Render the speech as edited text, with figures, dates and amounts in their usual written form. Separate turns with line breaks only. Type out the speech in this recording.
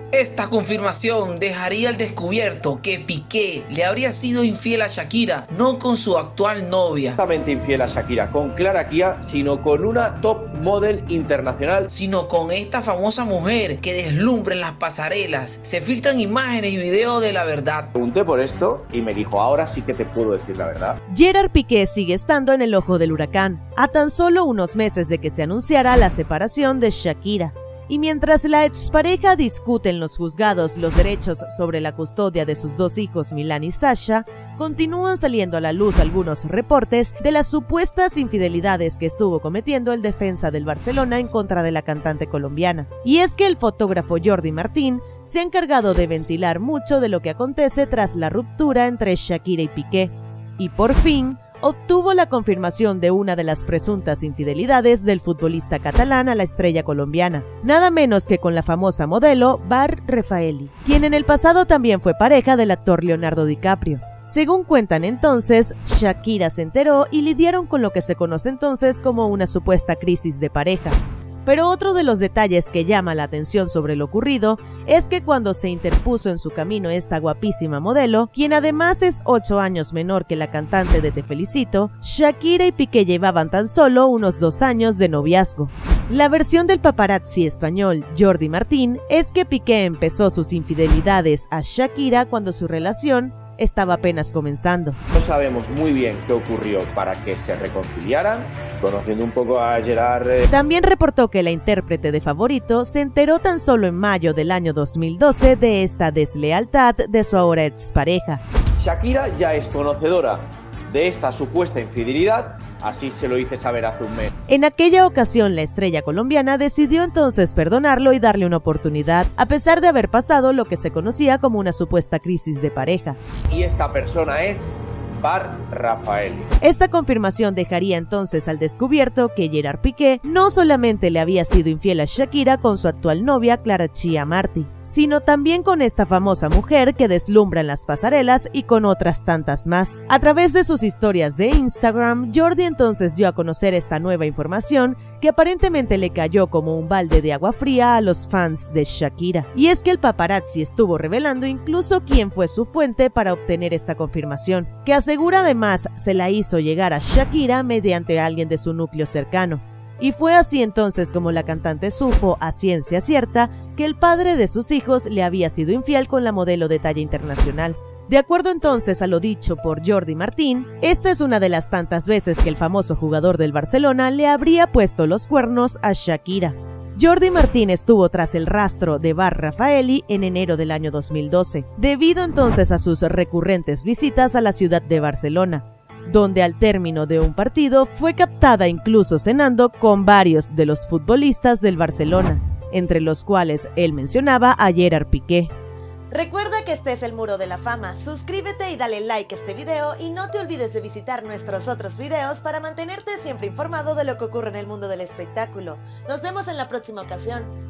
Esta confirmación dejaría al descubierto que Piqué le habría sido infiel a Shakira, no con su actual novia.
No solamente infiel a Shakira con Clara Kia, sino con una top model internacional,
sino con esta famosa mujer que deslumbra en las pasarelas. Se filtran imágenes y videos de la verdad.
Pregunté por esto y me dijo, ahora sí que te puedo decir la verdad.
Gerard Piqué sigue estando en el ojo del huracán, a tan solo unos meses de que se anunciara la separación de Shakira. Y mientras la expareja discute en los juzgados los derechos sobre la custodia de sus dos hijos Milán y Sasha, continúan saliendo a la luz algunos reportes de las supuestas infidelidades que estuvo cometiendo el defensa del Barcelona en contra de la cantante colombiana. Y es que el fotógrafo Jordi Martín se ha encargado de ventilar mucho de lo que acontece tras la ruptura entre Shakira y Piqué. Y por fin, obtuvo la confirmación de una de las presuntas infidelidades del futbolista catalán a la estrella colombiana, nada menos que con la famosa modelo Bar Refaeli, quien en el pasado también fue pareja del actor Leonardo DiCaprio. Según cuentan entonces, Shakira se enteró y lidiaron con lo que se conoce entonces como una supuesta crisis de pareja. Pero otro de los detalles que llama la atención sobre lo ocurrido es que cuando se interpuso en su camino esta guapísima modelo, quien además es 8 años menor que la cantante de Te Felicito, Shakira y Piqué llevaban tan solo unos 2 años de noviazgo. La versión del paparazzi español Jordi Martín es que Piqué empezó sus infidelidades a Shakira cuando su relación estaba apenas comenzando.
No sabemos muy bien qué ocurrió para que se reconciliaran, conociendo un poco a Gerard.
También reportó que la intérprete de Favorito se enteró tan solo en mayo del año 2012 de esta deslealtad de su ahora expareja.
Shakira ya es conocedora de esta supuesta infidelidad, así se lo hice saber hace un mes.
En aquella ocasión, la estrella colombiana decidió entonces perdonarlo y darle una oportunidad, a pesar de haber pasado lo que se conocía como una supuesta crisis de pareja.
Y esta persona es Bar Refaeli.
Esta confirmación dejaría entonces al descubierto que Gerard Piqué no solamente le había sido infiel a Shakira con su actual novia Clara Chia Marti, sino también con esta famosa mujer que deslumbra en las pasarelas y con otras tantas más. A través de sus historias de Instagram, Jordi entonces dio a conocer esta nueva información que aparentemente le cayó como un balde de agua fría a los fans de Shakira. Y es que el paparazzi estuvo revelando incluso quién fue su fuente para obtener esta confirmación, que asegura además se la hizo llegar a Shakira mediante alguien de su núcleo cercano. Y fue así entonces como la cantante supo a ciencia cierta que el padre de sus hijos le había sido infiel con la modelo de talla internacional. De acuerdo entonces a lo dicho por Jordi Martín, esta es una de las tantas veces que el famoso jugador del Barcelona le habría puesto los cuernos a Shakira. Jordi Martín estuvo tras el rastro de Bar Refaeli en enero del año 2012, debido entonces a sus recurrentes visitas a la ciudad de Barcelona, donde al término de un partido fue captada incluso cenando con varios de los futbolistas del Barcelona, entre los cuales él mencionaba a Gerard Piqué.
Recuerda que este es el Muro de la Fama, suscríbete y dale like a este video y no te olvides de visitar nuestros otros videos para mantenerte siempre informado de lo que ocurre en el mundo del espectáculo. Nos vemos en la próxima ocasión.